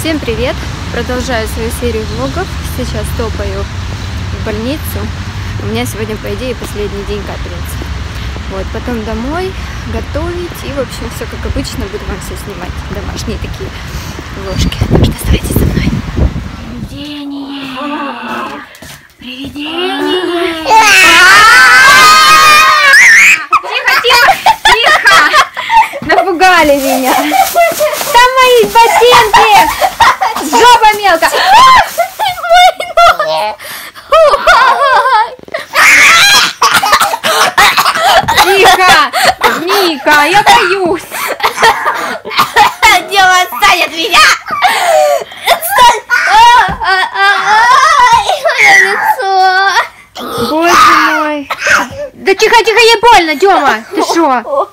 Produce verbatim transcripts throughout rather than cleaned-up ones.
Всем привет! Продолжаю свою серию влогов. Сейчас топаю в больницу. У меня сегодня, по идее, последний день капельницы. Вот, потом домой готовить. И, в общем, все как обычно. Буду вам все снимать. Домашние такие ложки. Так что оставайтесь со мной. Привидение! Привидение! Тихо, тихо, тихо! Напугали меня! Там мои ботинки! Жопа мелко! Тихо! Ника, я боюсь! Дева, отстань от меня! Отстань! Мое лицо! Боже мой! Да тихо, тихо, ей больно, Дема! Ты шо?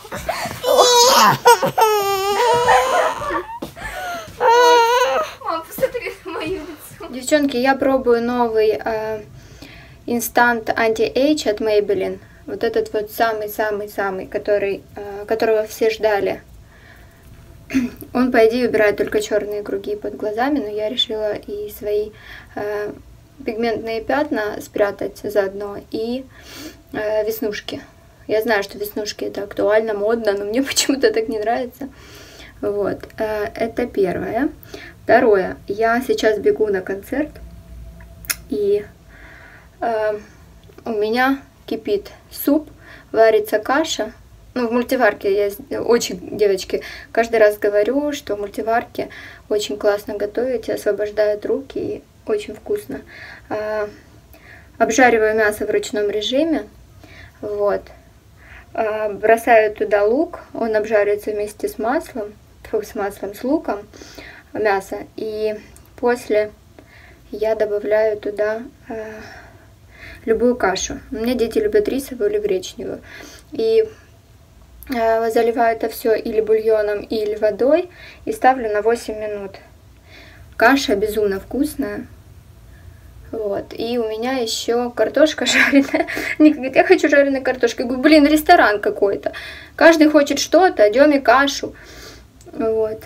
Мам, посмотри на мое лицо. Девчонки, я пробую новый э, Instant Anti-Age от Maybelline. Вот этот вот самый-самый-самый, который, э, которого все ждали. Он, по идее, убирает только черные круги под глазами, но я решила и свои э, пигментные пятна спрятать заодно, и э, веснушки. Я знаю, что веснушки это актуально, модно, но мне почему-то так не нравится. Вот, э, это первое. Второе, я сейчас бегу на концерт, и э, у меня кипит суп, варится каша. Ну, в мультиварке я очень, девочки, каждый раз говорю, что в мультиварке очень классно готовить, освобождают руки, и очень вкусно. Э, обжариваю мясо в ручном режиме, вот. Э, бросаю туда лук, он обжаривается вместе с маслом, фу, с маслом, с луком, мясо, и после я добавляю туда э, любую кашу. У меня дети любят рисовую или гречневую, и э, заливаю это все или бульоном, или водой, и ставлю на восемь минут. Каша безумно вкусная. Вот, и у меня еще картошка жареная. Ника говорит, я хочу жареной картошки. Я говорю, блин, ресторан какой-то. Каждый хочет что-то, Деме кашу. Вот.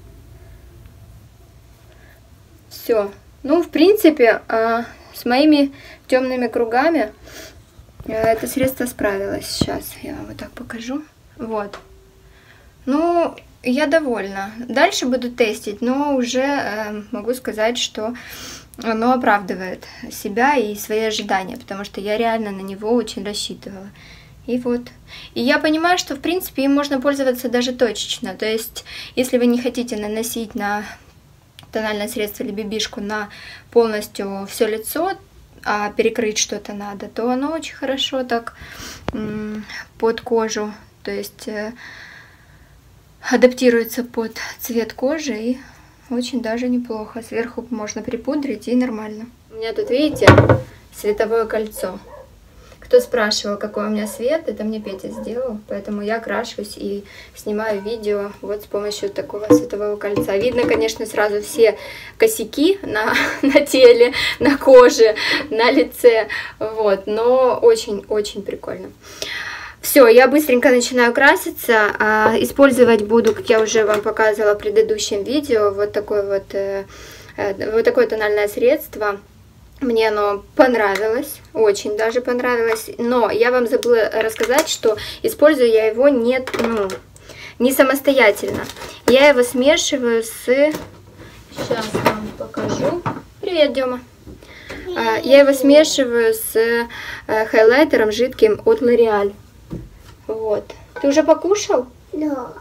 Все. Ну, в принципе, э, с моими темными кругами э, это средство справилось. Сейчас я вам вот так покажу. Вот. Ну, я довольна. Дальше буду тестить, но уже э, могу сказать, что оно оправдывает себя и свои ожидания, потому что я реально на него очень рассчитывала. И вот. И я понимаю, что, в принципе, им можно пользоваться даже точечно. То есть, если вы не хотите наносить на тональное средство или бибишку на полностью все лицо, а перекрыть что-то надо, то оно очень хорошо так под кожу, то есть э, адаптируется под цвет кожи, и очень даже неплохо. Сверху можно припудрить, и нормально. У меня тут, видите, световое кольцо. Кто спрашивал, какой у меня свет, это мне Петя сделал, поэтому я крашусь и снимаю видео вот с помощью такого светового кольца. Видно, конечно, сразу все косяки на, на теле, на коже, на лице, вот, но очень-очень прикольно. Все, я быстренько начинаю краситься, а использовать буду, как я уже вам показывала в предыдущем видео, вот такое вот, э, э, вот такое тональное средство. Мне оно понравилось, очень даже понравилось, но я вам забыла рассказать, что использую я его не, ну, не самостоятельно. Я его смешиваю с... Сейчас вам покажу. Привет, Дема. Я его смешиваю с хайлайтером жидким от L'Oréal. Вот. Ты уже покушал? Да.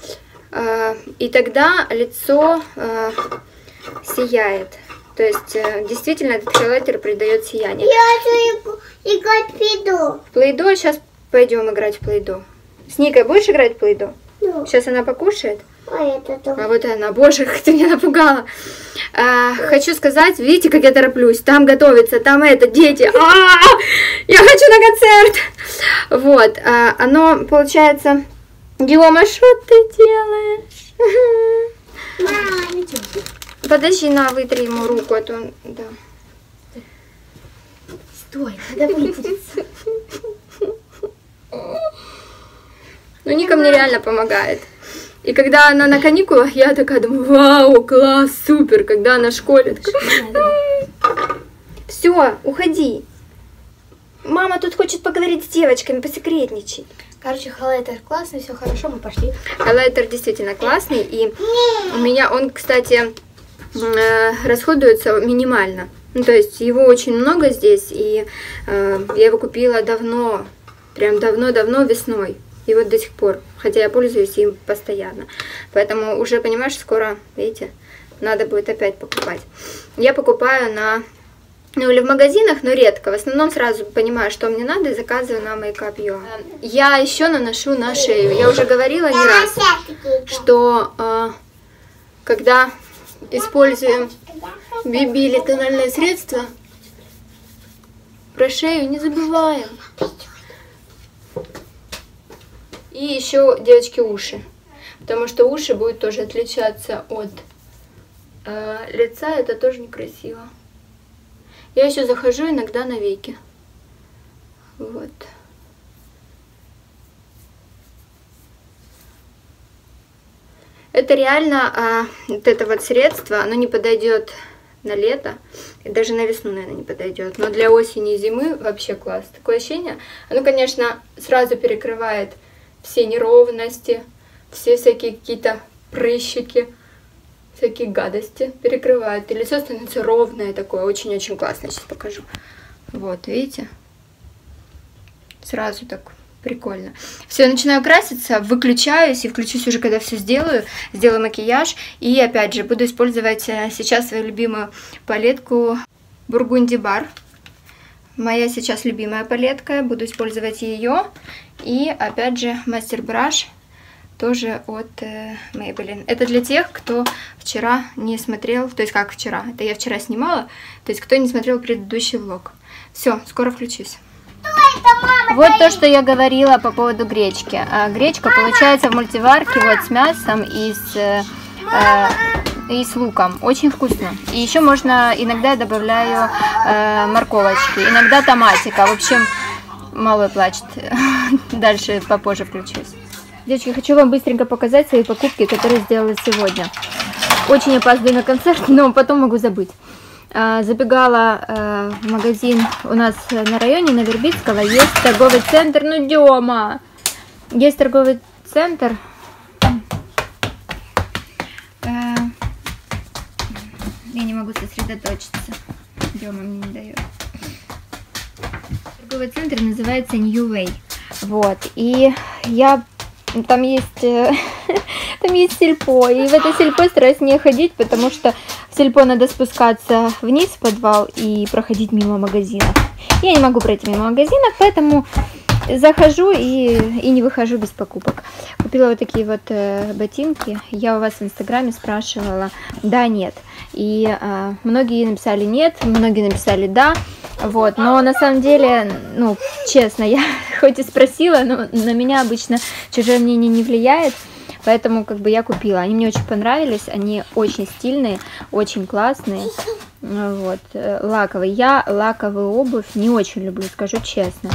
И тогда лицо сияет. То есть, действительно, этот хайлайтер придает сияние. Я хочу играть в плейдо. В плейдо? Сейчас пойдем играть в плейдо. С Никой будешь играть в плейдо? Да. Сейчас она покушает. А это тоже. А вот она, боже, как ты меня напугала. А, хочу сказать, видите, как я тороплюсь. Там готовится, там это, дети. А-а-а! Я хочу на концерт. Вот, а, оно получается... Дима, что ты делаешь? Мам, Подожди, на, вытри ему руку, а то он... Да. стой, надо вытереться. Ну, Ника мне реально помогает. И когда она на каникулах, я такая думаю, вау, класс, супер. Когда она в школе, все, уходи. Мама тут хочет поговорить с девочками, посекретничать. Короче, хайлайтер классный, все хорошо, мы пошли. Хайлайтер действительно классный, и у меня он, кстати, расходуется минимально. Ну, то есть его очень много здесь, и э, я его купила давно, прям давно-давно весной. И вот до сих пор, хотя я пользуюсь им постоянно. Поэтому уже, понимаешь, скоро, видите, надо будет опять покупать. Я покупаю на, ну или в магазинах, но редко. В основном сразу понимаю, что мне надо, и заказываю на Makeup точка ю а. Я еще наношу на шею. Я уже говорила не раз, что э, когда используем би би или тональное средство, про шею не забываем. И еще, девочки, уши. Потому что уши будут тоже отличаться от э, лица. Это тоже некрасиво. Я еще захожу иногда на веки. Вот. Это реально, а, вот это вот средство, оно не подойдет на лето, и даже на весну, наверное, не подойдет. Но для осени и зимы вообще класс. Такое ощущение, оно, конечно, сразу перекрывает все неровности, все всякие какие-то прыщики, всякие гадости перекрывает. И лицо становится ровное такое, очень-очень классное. Сейчас покажу. Вот, видите? Сразу так прикольно. Все, я начинаю краситься, выключаюсь и включусь уже, когда все сделаю. Сделаю макияж. И опять же, буду использовать сейчас свою любимую палетку Burgundy Bar. Моя сейчас любимая палетка. Буду использовать ее. И опять же, мастер браш. Тоже от э, Maybelline. Это для тех, кто вчера не смотрел. То есть как вчера? Это я вчера снимала. То есть кто не смотрел предыдущий влог. Все, скоро включусь. Вот то, что я говорила по поводу гречки. А, гречка получается в мультиварке вот с мясом и с, э, и с луком. Очень вкусно. И еще можно, иногда я добавляю э, морковочки, иногда томатика. В общем, малой плачет. Дальше попозже включусь. Девочки, хочу вам быстренько показать свои покупки, которые сделала сегодня. Очень опаздываю на концерт, но потом могу забыть. Забегала э, в магазин у нас на районе, на Вербицкого, есть торговый центр, ну Дема, есть торговый центр, э, я не могу сосредоточиться, Дема мне не дает. Торговый центр называется New Way, вот, и я, там есть... Там есть сельпо, и в это сельпо стараюсь не ходить, потому что в сельпо надо спускаться вниз в подвал и проходить мимо магазинов. Я не могу пройти мимо магазинов, поэтому захожу и, и не выхожу без покупок. Купила вот такие вот э, ботинки. Я у вас в инстаграме спрашивала, да, нет. И э, многие написали нет, многие написали да. Вот, но на самом деле, ну, честно, я хоть и спросила, но на меня обычно чужое мнение не влияет. Поэтому как бы я купила. Они мне очень понравились. Они очень стильные, очень классные. Вот. Лаковые. Я лаковую обувь не очень люблю, скажу честно.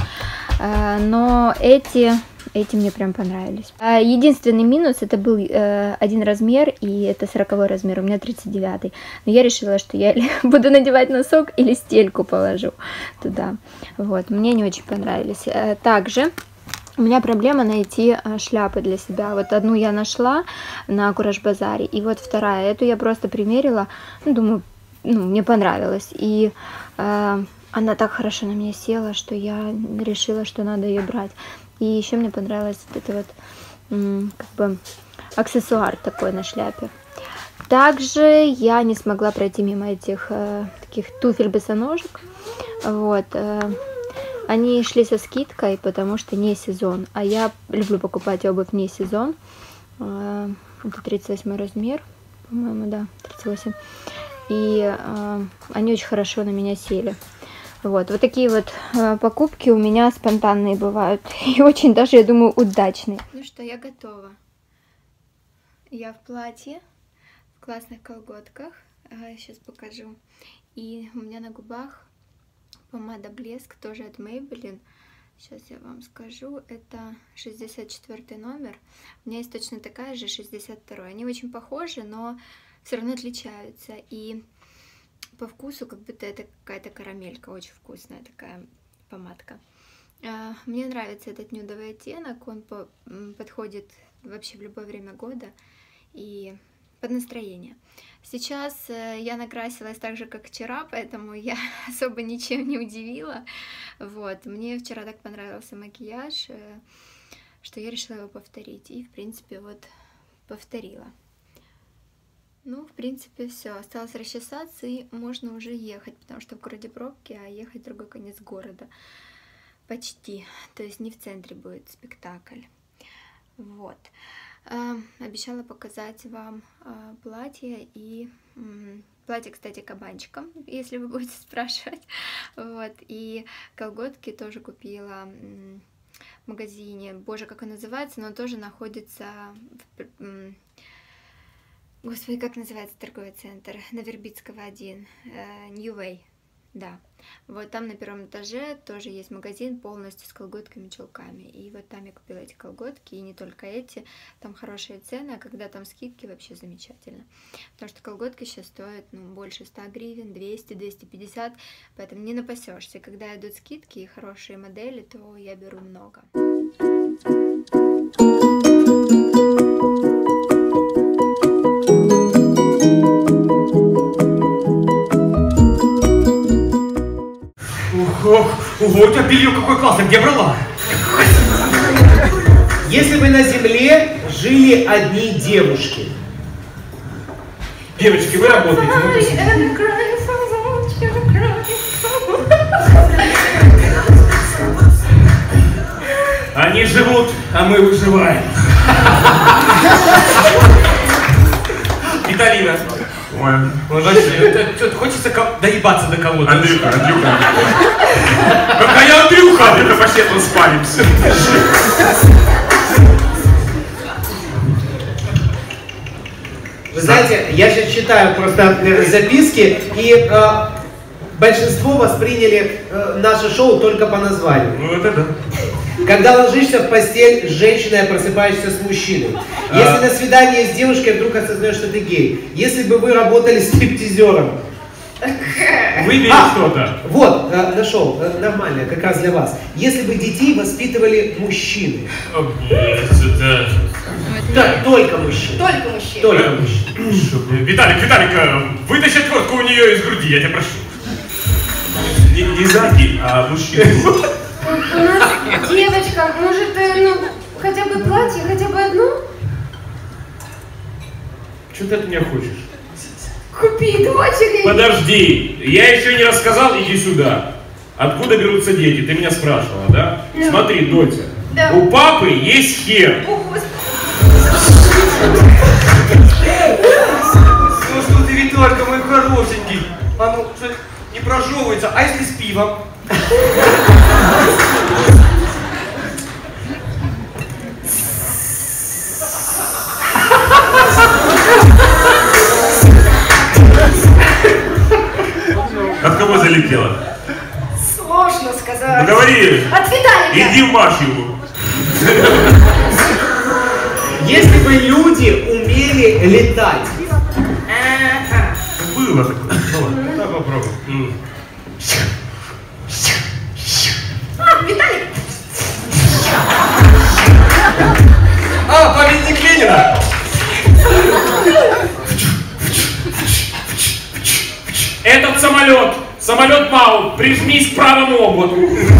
Но эти, эти мне прям понравились. Единственный минус, это был один размер, и это сороковой размер, у меня тридцать девятый. Но я решила, что я буду надевать носок или стельку положу туда. Вот. Мне не очень понравились. Также... У меня проблема найти шляпы для себя. Вот одну я нашла на Кураж-базаре, и вот вторая. Эту я просто примерила, ну, думаю, ну, мне понравилось. И э, она так хорошо на меня села, что я решила, что надо ее брать. И еще мне понравилось вот это вот, м, как бы, аксессуар такой на шляпе. Также я не смогла пройти мимо этих э, таких туфель-босоножек. Вот. Э, Они шли со скидкой, потому что не сезон. А я люблю покупать обувь не сезон. Это тридцать восьмой размер, по-моему, да, тридцать восемь. И э, они очень хорошо на меня сели. Вот, вот такие вот э, покупки у меня спонтанные бывают. И очень даже, я думаю, удачные. Ну что, я готова. Я в платье, в классных колготках. Сейчас покажу. И у меня на губах помада Блеск, тоже от Maybelline. Сейчас я вам скажу, это шестьдесят четвёртый номер. У меня есть точно такая же, шестьдесят второй. Они очень похожи, но все равно отличаются. И по вкусу как будто это какая-то карамелька, очень вкусная такая помадка. Мне нравится этот нюдовый оттенок, он по подходит вообще в любое время года и под настроение. Сейчас я накрасилась так же, как вчера, поэтому я особо ничем не удивила. Вот. Мне вчера так понравился макияж, что я решила его повторить. И, в принципе, вот повторила. Ну, в принципе, все. Осталось расчесаться, и можно уже ехать, потому что в городе пробки, а ехать в другой конец города. Почти. То есть не в центре будет спектакль. Вот. Обещала показать вам платье, и платье, кстати, кабанчиком, если вы будете спрашивать. Вот. И колготки тоже купила в магазине. Боже, как он называется, но он тоже находится в... Господи, как называется торговый центр? На Вербицкого один. New Way. Да, вот там на первом этаже тоже есть магазин полностью с колготками, чулками. И вот там я купила эти колготки, и не только эти. Там хорошие цены, а когда там скидки, вообще замечательно. Потому что колготки сейчас стоят ну, больше ста гривен, двести — двести пятьдесят, поэтому не напасешься. Когда идут скидки и хорошие модели, то я беру много. Ох, ого, у тебя белье какое классное, где брала? Если бы на земле жили одни девушки. Девочки, вы работаете? Они живут, а мы выживаем. Виталина. Ой. Что-то хочется доебаться до кого-то. Андрюха, Андрюха. Какая Андрюха? Андрюха, пошли, мы спалимся. Вы знаете, я сейчас читаю просто записки, и э, большинство восприняли э, наше шоу только по названию. Ну это да. Когда ложишься в постель с женщиной, а просыпаешься с мужчиной. Если а... на свидание с девушкой вдруг осознаешь, что ты гей. Если бы вы работали стриптизером. Выбери а, что-то. Вот, э, нашел, э, нормально, как раз для вас. Если бы детей воспитывали мужчины. Это... Да, только мужчины. Только мужчины. Только мужчины. Виталик, Виталик, вытащи отвертку у нее из груди, я тебя прошу. Не, не заги, а мужчины. У нас девочка, может, ну, хотя бы платье, хотя бы одно? Что ты от меня хочешь? Купи дочери. Подожди, я еще не рассказал, иди сюда. Откуда берутся дети? Ты меня спрашивала, да? Ну, смотри, Дотя, да. У папы есть хер. О, Господи. Ну что ты, Виталька, мой хорошенький. А ну, что, не прожевывается, а если с пивом? От кого залетела? Сложно сказать. Ну говори. От Виталика. Иди в Машеву. Если бы люди умели летать. Ага. Было такое. Ну, давай попробуй. А, Виталик. А, памятник Ленина! Этот самолет, самолет МАУ, прижмись к правому ободу.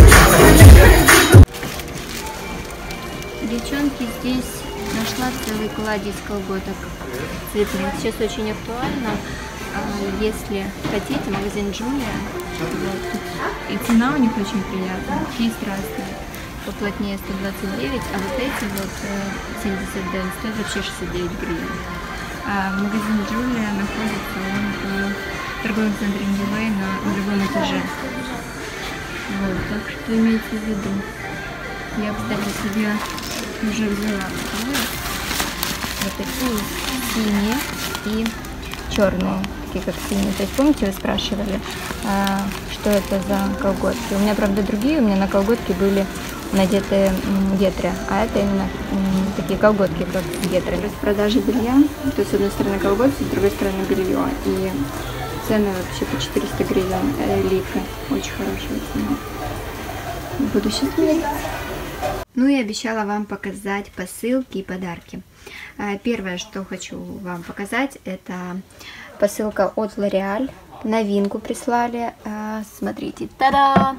Девчонки, здесь нашла целый кладезь колготок цветных. Сейчас очень актуально. Если хотите, магазин Джулия. Вот. И цена у них очень приятная. Есть разные. Поплотнее сто двадцать девять, а вот эти вот семьдесят дэн стоят вообще шестьдесят девять гривен. А магазин Джулия находится он в торговом центре New Way на другом этаже. Вот, так что имейте в виду. Я, кстати, себе уже взяла вот такие синие и черные. колготки как синие. То есть помните, вы спрашивали, а, что это за колготки? У меня, правда, другие, у меня на колготки были надеты гетры, а это именно м, такие колготки, как гетры. Распродажа белья, то есть с одной стороны колготки, с другой стороны белье. И цены вообще по четыреста гривен э, лифы. Очень хорошая цена. Буду счастлива. Ну и обещала вам показать посылки и подарки. Первое, что хочу вам показать, это посылка от L'Oréal. Новинку прислали. Смотрите. Та-да!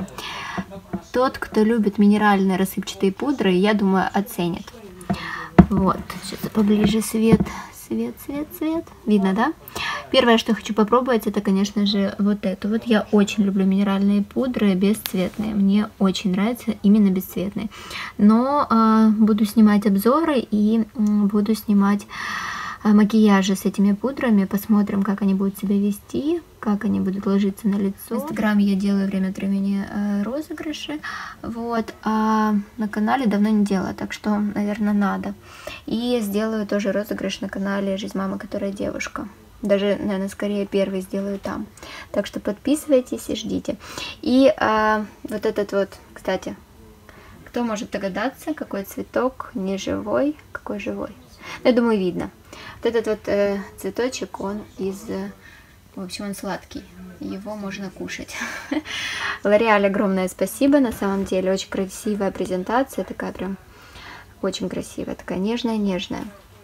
Тот, кто любит минеральные рассыпчатые пудры, я думаю, оценит. Вот. Сейчас поближе свет. Свет, свет, свет. Видно, да? Первое, что хочу попробовать, это, конечно же, вот эту. Вот я очень люблю минеральные пудры бесцветные. Мне очень нравятся именно бесцветные. Но э, буду снимать обзоры и э, буду снимать э, макияжи с этими пудрами. Посмотрим, как они будут себя вести, как они будут ложиться на лицо. В Инстаграме я делаю время от времени э, розыгрыши. Вот. А на канале давно не делала, так что, наверное, надо. И сделаю тоже розыгрыш на канале «Жизнь мамы, которая девушка». Даже, наверное, скорее первый сделаю там. Так что подписывайтесь и ждите. И а, вот этот вот, кстати, кто может догадаться, какой цветок не живой, какой живой? Я думаю, видно. Вот этот вот э, цветочек, он из, в общем, он сладкий. Его можно кушать. L'Oréal огромное спасибо, на самом деле. Очень красивая презентация, такая прям очень красивая, такая нежная-нежная.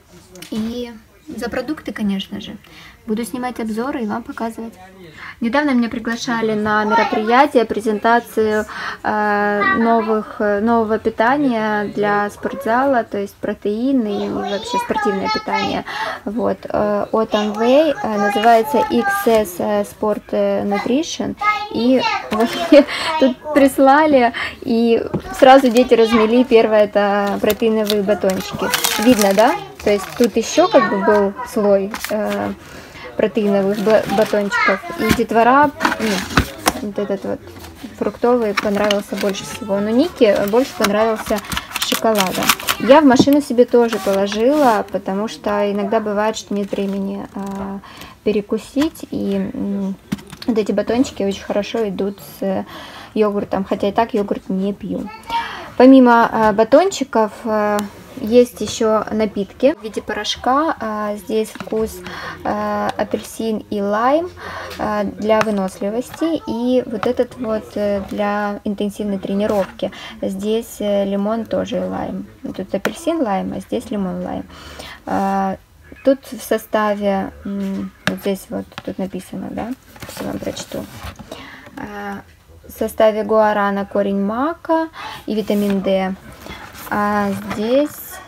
И за продукты, конечно же. Буду снимать обзоры и вам показывать. Недавно меня приглашали на мероприятие, презентацию э, новых, нового питания для спортзала, то есть протеины и вообще спортивное питание. Вот, э, от Amway, э, называется икс эс Sport Nutrition. И вот, тут прислали, и сразу дети размели. Первое — это протеиновые батончики. Видно, да? То есть тут еще как бы был слой э, протеиновых батончиков. И детвора, ну, вот этот вот фруктовый понравился больше всего. Но Нике больше понравился шоколадом. Я в машину себе тоже положила, потому что иногда бывает, что нет времени э, перекусить. И э, вот эти батончики очень хорошо идут с йогуртом. Хотя и так йогурт не пью. Помимо э, батончиков э, есть еще напитки в виде порошка. А, здесь вкус а, апельсин и лайм а, для выносливости. И вот этот вот для интенсивной тренировки. Здесь лимон тоже и лайм. Тут апельсин, лайм, а здесь лимон, лайм. А, тут в составе, вот здесь вот тут написано, да, я вам прочту. А, в составе гуарана, корень мака и витамин D. А здесь,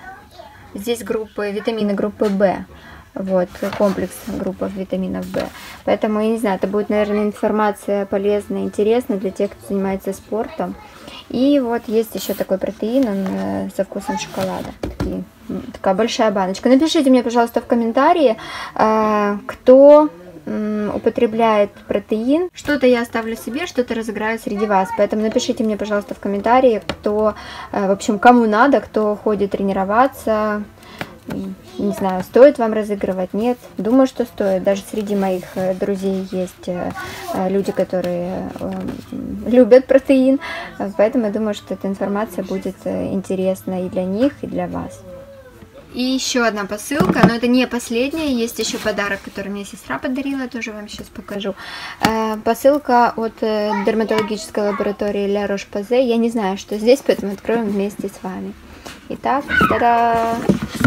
здесь группы, витамины группы В. Вот, комплекс группы витаминов В. Поэтому, я не знаю, это будет, наверное, информация полезная, интересная для тех, кто занимается спортом. И вот есть еще такой протеин, он со вкусом шоколада. Такие, такая большая баночка. Напишите мне, пожалуйста, в комментарии, кто употребляет протеин. Что-то я оставлю себе, что-то разыграю среди вас. Поэтому напишите мне, пожалуйста, в комментарии, кто, в общем, кому надо, кто ходит тренироваться. Не знаю, стоит вам разыгрывать, нет. Думаю, что стоит. Даже среди моих друзей есть люди, которые любят протеин. Поэтому я думаю, что эта информация будет интересна и для них, и для вас. И еще одна посылка, но это не последняя, есть еще подарок, который мне сестра подарила, тоже вам сейчас покажу. Э, посылка от э, дерматологической лаборатории Ля Рош-Позе. Я не знаю, что здесь, поэтому откроем вместе с вами. Итак, та-да!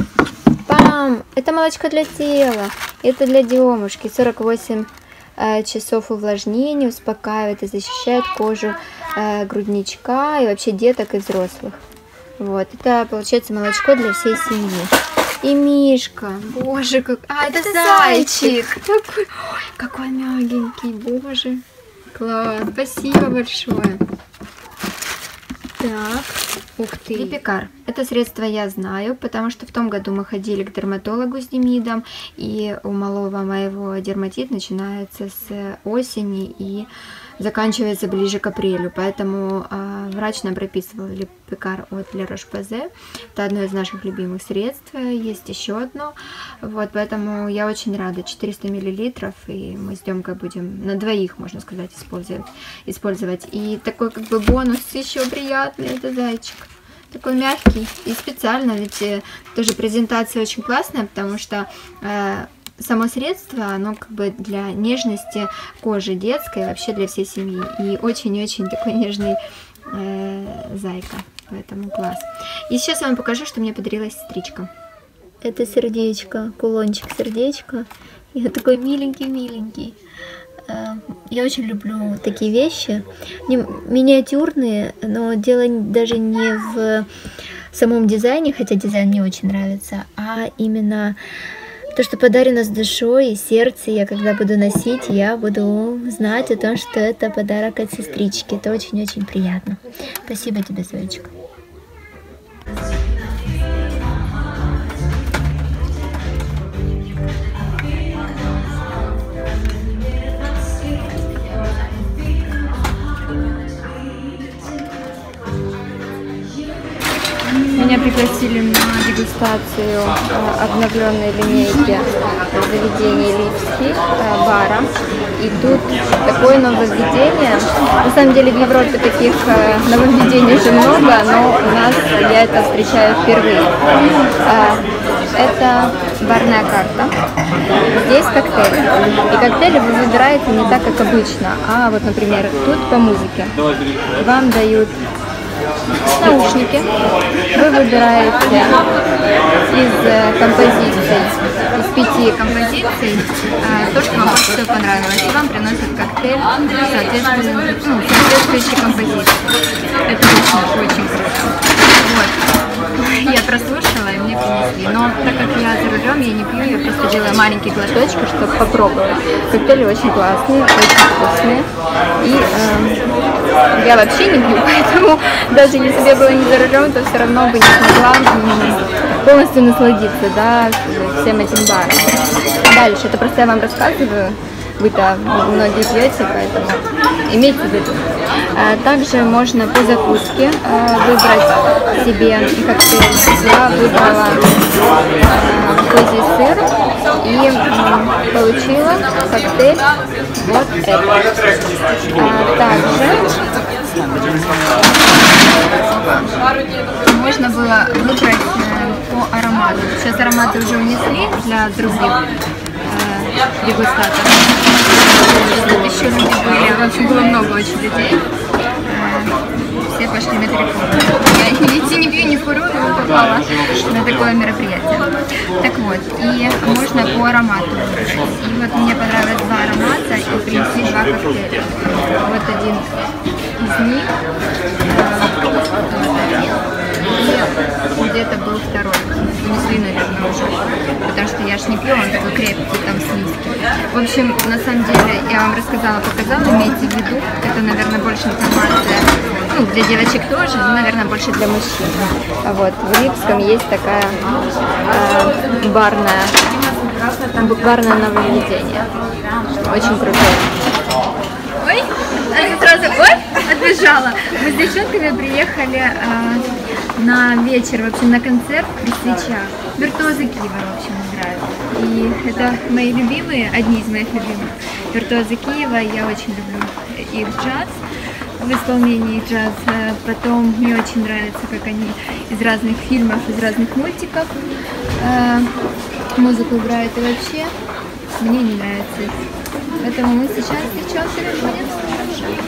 Пам! Это молочко для тела, это для Демушки. сорок восемь э, часов увлажнения, успокаивает и защищает кожу э, грудничка и вообще деток и взрослых. Вот, это получается молочко для всей семьи. И Мишка, боже, как... А, это, это зайчик! Какой... Ой, какой мягенький, боже. Класс, спасибо большое. Так, ух ты. Липикар. Это средство я знаю, потому что в том году мы ходили к дерматологу с Демидом, и у малого моего дерматит начинается с осени и заканчивается ближе к апрелю, поэтому э, врач нам прописывал Липикар от Ля Рош-Посay. Это одно из наших любимых средств, есть еще одно, вот, поэтому я очень рада, четыреста миллилитров, и мы с Демкой будем на двоих, можно сказать, использовать, использовать. И такой как бы бонус еще приятный, это зайчик. Такой мягкий и специально, ведь э, тоже презентация очень классная, потому что э, само средство, оно как бы для нежности кожи детской, вообще для всей семьи. И очень-очень такой нежный э, зайка, поэтому класс. И сейчас я вам покажу, что мне подарила сестричка. Это сердечко, кулончик сердечко. И он такой миленький-миленький. Я очень люблю такие вещи, не миниатюрные, но дело даже не в самом дизайне, хотя дизайн мне очень нравится, а именно то, что подарено с душой и сердцем. Я когда буду носить, я буду знать о том, что это подарок от сестрички. Это очень-очень приятно. Спасибо тебе, Зоечка. Меня пригласили на дегустацию э, обновленной линейки заведений Липский, э, бара. И тут такое нововведение. На самом деле в Европе таких э, нововведений уже много, но у нас я это встречаю впервые. Э, это барная карта. Здесь коктейли. И коктейли вы выбираете не так, как обычно, а вот, например, тут по музыке. Вам дают наушники, вы выбираете из композиций, из пяти композиций то, что вам больше всего понравилось, и вам приносят коктейль соответствующей, ну, соответствующей композиции. Это очень, очень круто. Вот. Я прослушала, и мне принесли. Но так как я за рулем, я не пью, я просто делаю маленький глоточек, чтобы попробовать. Коктейли очень классные, очень вкусные. И э, я вообще не пью, поэтому даже если бы я была не за рулем, то все равно бы не смогла полностью насладиться, да, всем этим баром. Дальше, это просто я вам рассказываю. Вы-то многие пьете, поэтому имейте в виду. Также можно по закуске выбрать себе коктейль. Я выбрала козий сыр и получила коктейль вот этот. Также можно было выбрать по аромату. Сейчас ароматы уже унесли для других дегустаторов. Тут еще люди были, в общем, было много очень людей. Все пошли на перекур. Я видите, не пью, не курю, но попала на такое мероприятие. Так вот, и можно по аромату выбрать. И вот мне понравилось два аромата и принесли два коктейля. Вот один из них. И где-то был второй. Унесли, наверное, уже. Потому что я ж не пью, он такой крепкий, там с виски. В общем, на самом деле, я вам рассказала, показала, имейте в виду, это, наверное, больше информация, ну, для девочек тоже, но, наверное, больше для мужчин. Вот, в Липском есть такая э, барная, барное нововведение. Очень крутое. Ой, она сразу, ой, отбежала. Мы с девчонками приехали э, на вечер, в общем, на концерт при свечах. Виртуозы Киева, в общем, играют. И это мои любимые, одни из моих любимых. Виртуозы Киева, я очень люблю их джаз, в исполнении джаз. Потом мне очень нравится, как они из разных фильмов, из разных мультиков э, музыку играют. И вообще, мне не нравится. Поэтому мы сейчас с девчонками будем слушать.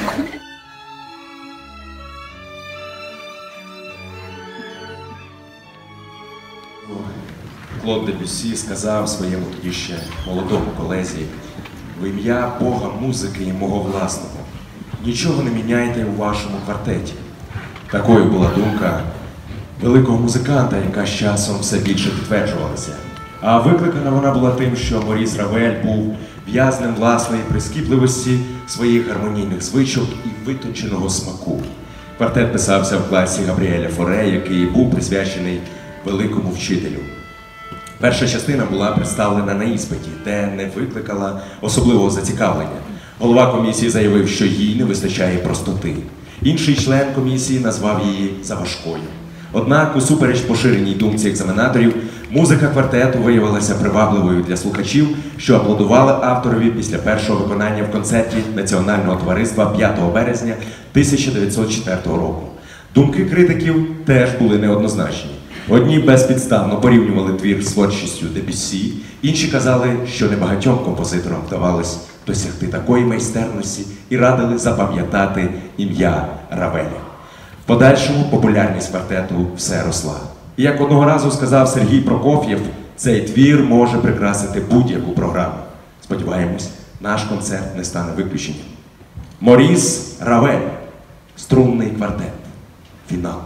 Клод Дебюссі сказав своєму тоді ще молодому колезі: в ім'я Бога музики і мого власного, нічого не міняйте у вашому квартеті. Такою була думка великого музиканта, яка з часом все більше підтверджувалася. А викликана вона була тим, що Моріс Равель був в'язнем власної прискіпливості, своїх гармонійних звичок і витонченого смаку. Квартет писався в класі Габріеля Форе, який був присвячений великому вчителю. Перша частина була представлена на іспиті, де не викликала особливого зацікавлення. Голова комісії заявив, що їй не вистачає простоти. Інший член комісії назвав її заважкою. Однак, усупереч поширеній думці екзаменаторів, музика квартету виявилася привабливою для слухачів, що аплодували авторові після першого виконання в концерті Національного товариства п'ятого березня тисяча дев'ятсот четвертого року. Думки критиків теж були неоднозначні. Одні безпідставно порівнювали твір з творчістю Дебюссі, інші казали, що небагатьом композиторам вдавалось досягти такої майстерності і радили запам'ятати ім'я Равеля. В подальшому популярність квартету все росла. І як одного разу сказав Сергій Прокоф'єв, цей твір може прикрасити будь-яку програму. Сподіваємось, наш концерт не стане виключенням. Моріс Равель. Струнний квартет. Фінал.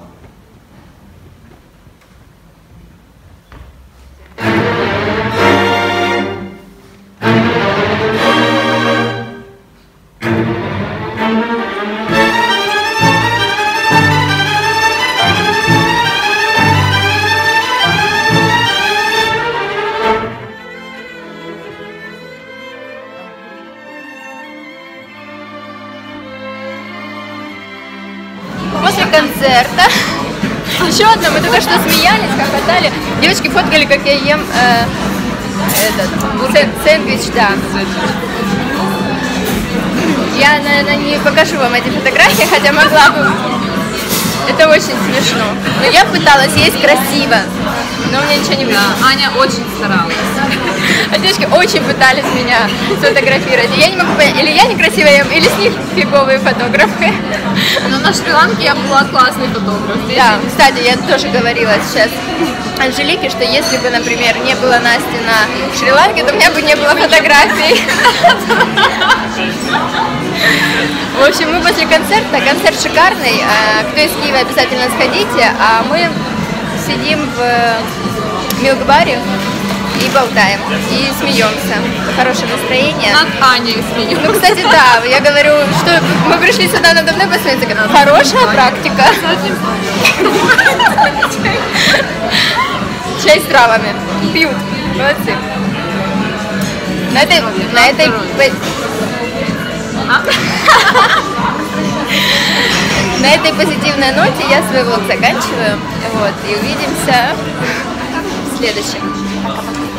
После концерта, еще одно, мы только что смеялись, хохотали. Девочки фоткали, как я ем э, этот, сэн- сэндвич, да. Я, наверное, не покажу вам эти фотографии, хотя могла бы. Это очень смешно. Но я пыталась есть красиво, но у меня ничего не вышло. Да, Аня очень старалась. А девочки очень пытались меня сфотографировать. И я не могу понять, или я некрасивая, или с них фиговые фотографы. Но на Шри-Ланке я была классный фотограф. Да, кстати, я тоже говорила сейчас Анжелике, что если бы, например, не было Насти на Шри-Ланке, то у меня бы не было фотографий. В общем, мы после концерта, концерт шикарный, кто из Киева, обязательно сходите, а мы сидим в милк-баре и болтаем, и смеемся. Хорошее настроение. Над Аней смеемся. Ну, кстати, да, я говорю, что мы пришли сюда надо мной посмотреть, хорошая практика. Чай с травами. Пьют. Молодцы. На этой, на этой, на этой позитивной ноте я свой влог заканчиваю. Вот, и увидимся в следующем. Пока-пока.